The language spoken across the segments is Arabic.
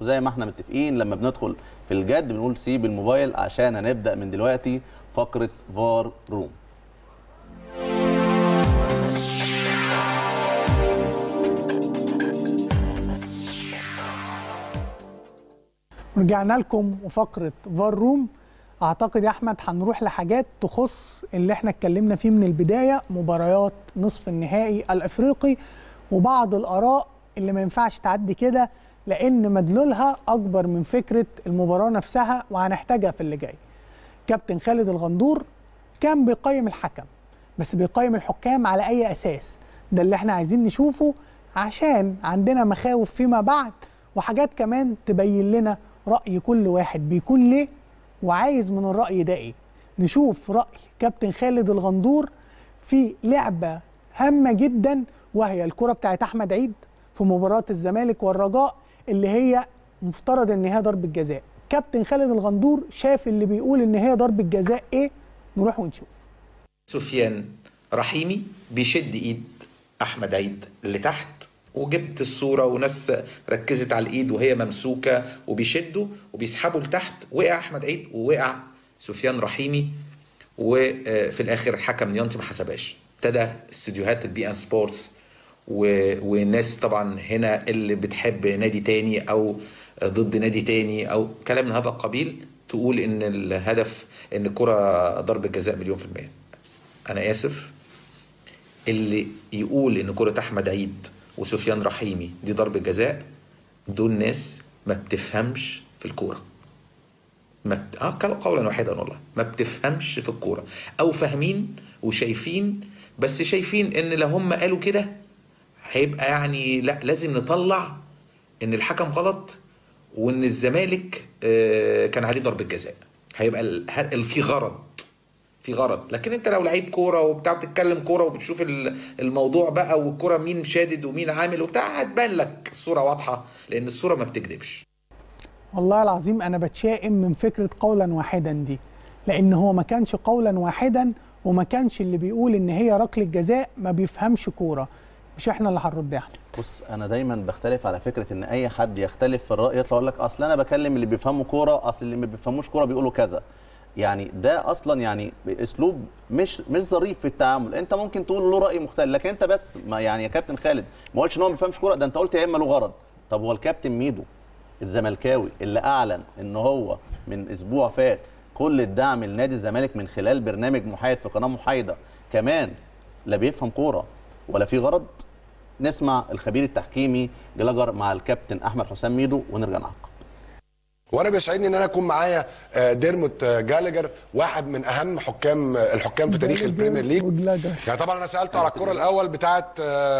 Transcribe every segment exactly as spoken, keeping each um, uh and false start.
وزي ما احنا متفقين لما بندخل في الجد بنقول سيب الموبايل عشان هنبدا من دلوقتي فقره فار روم. ورجعنا لكم وفقره فار روم. اعتقد يا احمد هنروح لحاجات تخص اللي احنا اتكلمنا فيه من البدايه، مباريات نصف النهائي الافريقي وبعض الاراء اللي ما ينفعش تعدي كده لان مدلولها اكبر من فكره المباراه نفسها وهنحتاجها في اللي جاي. كابتن خالد الغندور كان بيقيم الحكم، بس بيقيم الحكام على اي اساس؟ ده اللي احنا عايزين نشوفه عشان عندنا مخاوف فيما بعد وحاجات كمان تبين لنا راي كل واحد بيكون ليه وعايز من الرأي ده ايه. نشوف رأي كابتن خالد الغندور في لعبة هامة جدا وهي الكرة بتاعت أحمد عيد في مباراة الزمالك والرجاء اللي هي مفترض ان هي ضربة جزاء. كابتن خالد الغندور شاف اللي بيقول ان هي ضربة جزاء ايه؟ نروح ونشوف. سفيان رحيمي بيشد ايد أحمد عيد اللي تحت، وجبت الصورة وناس ركزت على الإيد وهي ممسوكة وبيشدوا وبيسحبوا لتحت. وقع أحمد عيد ووقع سفيان رحيمي، وفي الآخر حكم نيانتي ما حسبهاش. ابتدى استوديوهات البي ان سبورتس والناس طبعا هنا اللي بتحب نادي تاني أو ضد نادي تاني أو كلام من هذا القبيل تقول إن الهدف إن الكرة ضربة جزاء مليون في المية. أنا آسف، اللي يقول إن كرة أحمد عيد وسفيان رحيمي دي ضربة جزاء دول ناس ما بتفهمش في الكورة. ما بت... اه قولا واحدا والله ما بتفهمش في الكورة، او فاهمين وشايفين بس شايفين ان لو هم قالوا كده هيبقى يعني لا لازم نطلع ان الحكم غلط وان الزمالك آه كان عليه ضربة جزاء. هيبقى ال... في غرض في غرض. لكن انت لو لعيب كوره وبتاع بتتكلم كوره وبتشوف الموضوع بقى والكوره مين شادد ومين عامل وبتاع هتبان لك الصوره واضحه، لان الصوره ما بتكذبش. والله العظيم انا بتشائم من فكره قولا واحدا دي، لان هو ما كانش قولا واحدا وما كانش اللي بيقول ان هي ركله جزاء ما بيفهمش كوره. مش احنا اللي هنرد احنا. بص انا دايما بختلف على فكره ان اي حد يختلف في الراي يطلع يقول لك اصل انا بكلم اللي بيفهموا كوره، اصل اللي ما بيفهموش كوره بيقولوا كذا. يعني ده اصلا يعني اسلوب مش مش ظريف في التعامل. انت ممكن تقول له راي مختلف، لكن انت بس ما يعني يا كابتن خالد ما قلتش ان هو ما بيفهمش كوره، ده انت قلت يا اما له غرض. طب هو الكابتن ميدو الزملكاوي اللي اعلن ان هو من اسبوع فات كل الدعم لنادي الزمالك من خلال برنامج محايد في قناه محايده كمان لا بيفهم كوره ولا في غرض؟ نسمع الخبير التحكيمي جلاجر مع الكابتن احمد حسام ميدو ونرجع نعقب. وانا بيسعدني ان انا اكون معايا ديرموت جالجر، واحد من اهم حكام الحكام في تاريخ البريمير ليج. يعني طبعا انا سالته على الكره الاول بتاعه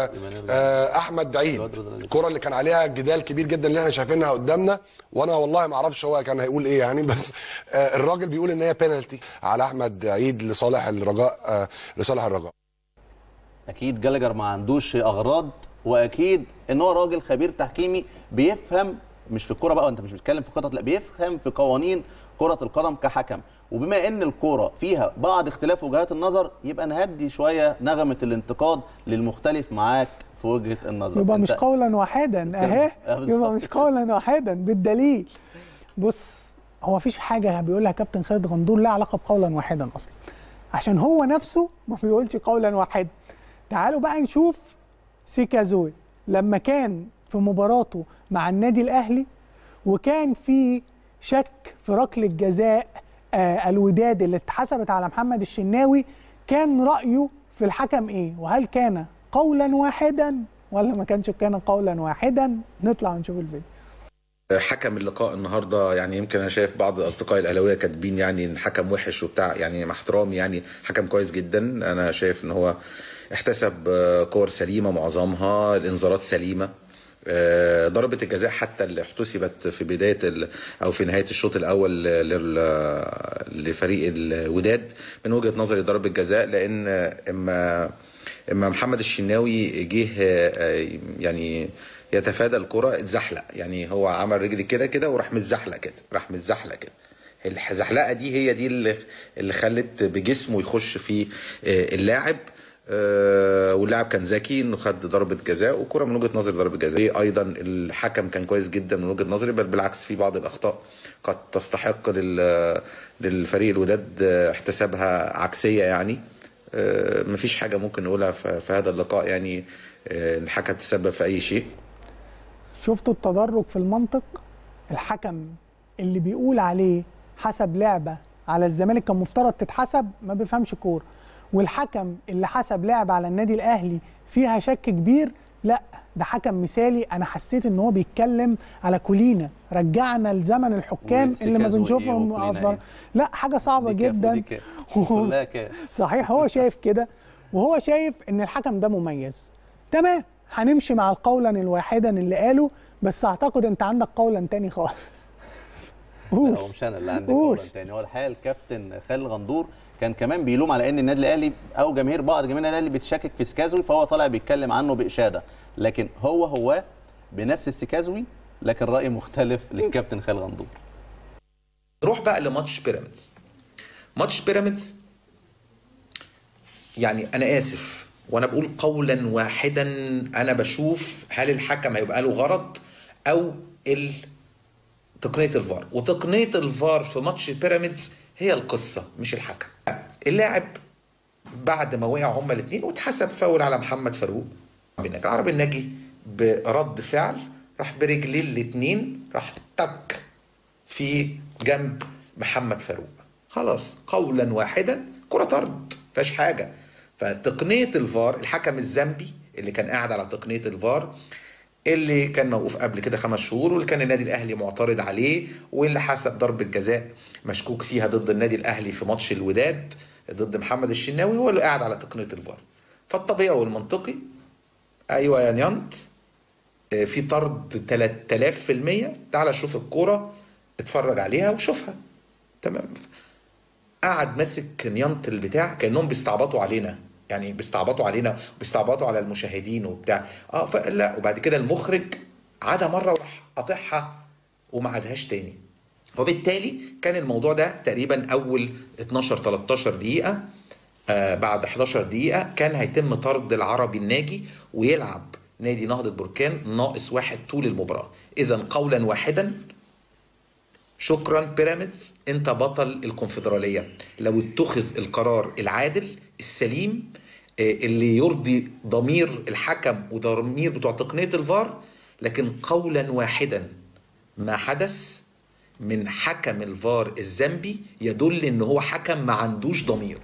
احمد عيد، الكره اللي كان عليها جدال كبير جدا اللي احنا شايفينها قدامنا، وانا والله ما اعرفش هو كان هيقول ايه يعني، بس الراجل بيقول ان هي بينالتي على احمد عيد لصالح الرجاء لصالح الرجاء. اكيد جالجر ما عندوش اغراض، واكيد ان هو راجل خبير تحكيمي بيفهم مش في الكوره بقى، وانت مش بتتكلم في خطط، لا بيفهم في قوانين كره القدم كحكم. وبما ان الكوره فيها بعض اختلاف وجهات النظر يبقى نهدي شويه نغمه الانتقاد للمختلف معاك في وجهه النظر. يبقى مش قولا واحدا اهي، يبقى مش قولا واحدا بالدليل. بص هو مفيش حاجه بيقولها كابتن خالد غندور لها علاقه بقولا واحدا اصلا، عشان هو نفسه ما بيقولش قولا واحدا. تعالوا بقى نشوف سيكازوي لما كان في مباراته مع النادي الاهلي وكان في شك في ركله جزاء آه الوداد اللي اتحسبت على محمد الشناوي، كان رايه في الحكم ايه؟ وهل كان قولا واحدا ولا ما كانش كان قولا واحدا؟ نطلع ونشوف الفيديو. حكم اللقاء النهارده يعني يمكن انا شايف بعض اصدقائي الاهلاويه كاتبين يعني ان حكم وحش وبتاع، يعني مع احترامي يعني حكم كويس جدا. انا شايف ان هو احتسب كور سليمه معظمها، الانذارات سليمه، ضربه الجزاء حتى اللي احتسبت في بدايه او في نهايه الشوط الاول لفريق الوداد من وجهه نظري ضربه جزاء، لان اما اما محمد الشناوي جه يعني يتفادى الكره اتزحلق، يعني هو عمل رجلي كده كده وراح متزحلق كده، راح متزحلق كده. الزحلقه دي هي دي اللي اللي خلت بجسمه يخش في اللاعب. أه واللاعب كان ذكي انه خد ضربه جزاء، وكره من وجهه نظري ضربه جزاء. ايضا الحكم كان كويس جدا من وجهه نظري، بل بالعكس في بعض الاخطاء قد تستحق للفريق الوداد احتسابها عكسيه يعني. أه مفيش حاجه ممكن نقولها في هذا اللقاء يعني أه الحكم تسبب في اي شيء. شفتوا التدرج في المنطق؟ الحكم اللي بيقول عليه حسب لعبه على الزمالك كان مفترض تتحسب ما بيفهمش كوره، والحكم اللي حسب لعبه على النادي الاهلي فيها شك كبير، لا ده حكم مثالي. انا حسيت ان هو بيتكلم على كلينا، رجعنا لزمن الحكام اللي ما بنشوفهم افضل. لا حاجه صعبه جدا. صحيح هو شايف كده، وهو شايف ان الحكم ده مميز. تمام، هنمشي مع القولا الواحدا اللي قاله، بس اعتقد انت عندك قولا تاني خالص. لا هو مش انا اللي عندي قولا تاني، هو الحقيقه الكابتن خالد غندور كان كمان بيلوم على ان النادي الاهلي او جماهير بعض جماهير الاهلي بتشكك في سكازوي، فهو طالع بيتكلم عنه باشاده، لكن هو هو بنفس السكازوي، لكن راي مختلف للكابتن خالد غندور. نروح بقى لماتش بيراميدز. ماتش بيراميدز يعني انا اسف وانا بقول قولا واحدا، انا بشوف هل الحكم هيبقى له غرض او تقنيه الفار، وتقنيه الفار في ماتش بيراميدز هي القصه مش الحكم. اللاعب بعد ما وقع هما الاثنين واتحسب فاول على محمد فاروق، العربي الناجي برد فعل راح برجليه الاثنين راح تك في جنب محمد فاروق، خلاص قولا واحدا كره طرد مفيهاش حاجه. فتقنيه الفار، الحكم الزامبي اللي كان قاعد على تقنيه الفار اللي كان موقوف قبل كده خمس شهور، واللي كان النادي الاهلي معترض عليه، واللي حسب ضربه جزاء مشكوك فيها ضد النادي الاهلي في ماتش الوداد ضد محمد الشناوي، هو اللي قاعد على تقنيه الفار. فالطبيعي والمنطقي ايوه يا نيانت في طرد ثلاثة آلاف بالمية، تعالى شوف الكوره اتفرج عليها وشوفها. تمام. قعد ماسك نيانت البتاع كانهم بيستعبطوا علينا، يعني بيستعبطوا علينا وبيستعبطوا على المشاهدين وبتاع. اه فلا، وبعد كده المخرج عادها مره وراح قاطعها وما عادهاش تاني. وبالتالي كان الموضوع ده تقريبا اول اتناشر تلتاشر دقيقه، آه بعد حداشر دقيقه كان هيتم طرد العربي الناجي ويلعب نادي نهضه بركان ناقص واحد طول المباراه. اذا قولا واحدا شكرا بيراميدز، انت بطل الكونفدراليه. لو اتخذ القرار العادل السليم اللي يرضي ضمير الحكم وضمير بتوع تقنيه الفار، لكن قولا واحدا ما حدث من حكم الفار الزامبي يدل ان هو حكم ما عندوش ضمير.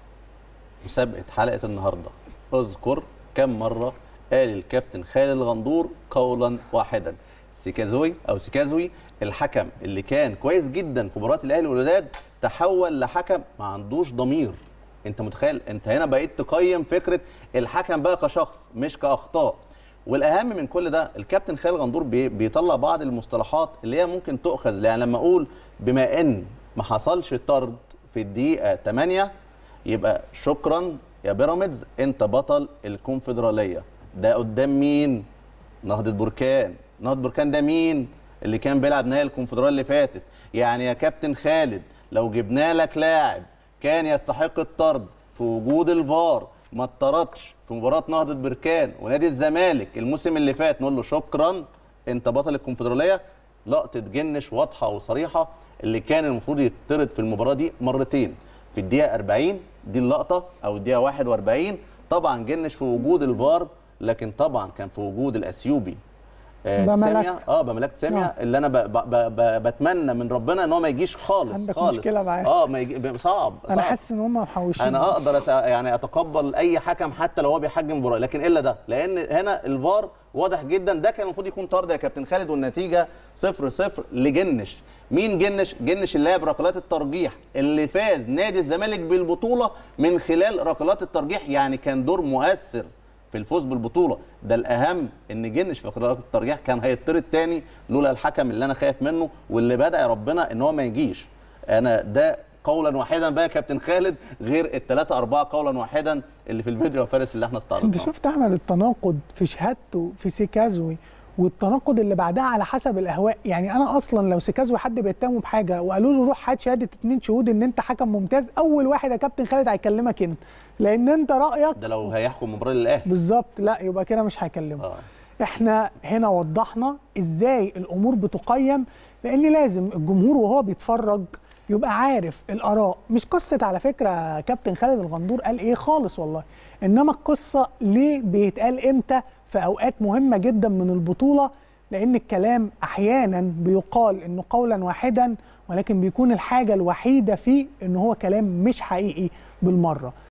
مسابقه حلقه النهارده اذكر كم مره قال الكابتن خالد الغندور قولا واحدا. سيكازوي او سيكازوي الحكم اللي كان كويس جدا في مباراه الاهلي والوداد تحول لحكم ما عندوش ضمير. انت متخيل؟ انت هنا بقيت تقيم فكره الحكم بقى كشخص مش كاخطاء. والاهم من كل ده الكابتن خالد غندور بيطلع بعض المصطلحات اللي هي ممكن تؤخذ، يعني لما اقول بما ان ما حصلش طرد في الدقيقه تمانية يبقى شكرا يا بيراميدز انت بطل الكونفدراليه. ده قدام مين؟ نهضه بركان. نهضه بركان ده مين؟ اللي كان بيلعب نهائي الكونفدراليه اللي فاتت. يعني يا كابتن خالد لو جبنا لك لاعب كان يستحق الطرد في وجود الفار ما اتطردش في مباراه نهضه بركان ونادي الزمالك الموسم اللي فات، نقول له شكرا انت بطل الكونفدراليه. لقطه جنش واضحه وصريحه اللي كان المفروض يطرد في المباراه دي مرتين، في الدقيقه أربعين دي اللقطه او الدقيقه واحد وأربعين. طبعا جنش في وجود الفار، لكن طبعا كان في وجود الاثيوبي ساميه اه بملاك ساميه آه. اللي انا ب ب ب بتمنى من ربنا ان هو ما يجيش خالص. عندك خالص مشكله معاه؟ اه ما يجي صعب, صعب انا حاسس ان هم محوشين. انا اقدر أت... يعني اتقبل اي حكم حتى لو هو بيحجم مباراه، لكن الا ده، لان هنا الفار واضح جدا ده كان المفروض يكون طرد يا كابتن خالد، والنتيجه صفر صفر لجنش. مين جنش؟ جنش اللي لعب ركلات الترجيح اللي فاز نادي الزمالك بالبطوله من خلال ركلات الترجيح، يعني كان دور مؤثر في الفوز بالبطوله. ده الاهم ان جنش في ركلات الترجيح كان هيطرد تاني لولا الحكم اللي انا خايف منه واللي بدأ ربنا ان هو ما يجيش. انا ده قولا واحدا بقى يا كابتن خالد، غير الثلاثه اربعه قولا واحدا اللي في الفيديو يا فارس اللي احنا استعرضناه. انت شفت احمد التناقض في شهادته في سيكازوي والتناقض اللي بعدها على حسب الاهواء. يعني انا اصلا لو سيكاز وحد بيتهمه بحاجه وقالوا له روح هات شهاده اتنين شهود ان انت حكم ممتاز، اول واحد يا كابتن خالد هيكلمك انت، لان انت رايك ده لو هيحكم مباراه للاهلي بالظبط، لا يبقى كده مش هيكلمه. آه. احنا هنا وضحنا ازاي الامور بتقيم، لان لازم الجمهور وهو بيتفرج يبقى عارف الاراء. مش قصه على فكره كابتن خالد الغندور قال ايه خالص والله، انما القصه ليه بيتقال امتى في اوقات مهمه جدا من البطوله، لان الكلام احيانا بيقال انه قولا واحدا ولكن بيكون الحاجه الوحيده فيه ان هو كلام مش حقيقي بالمره.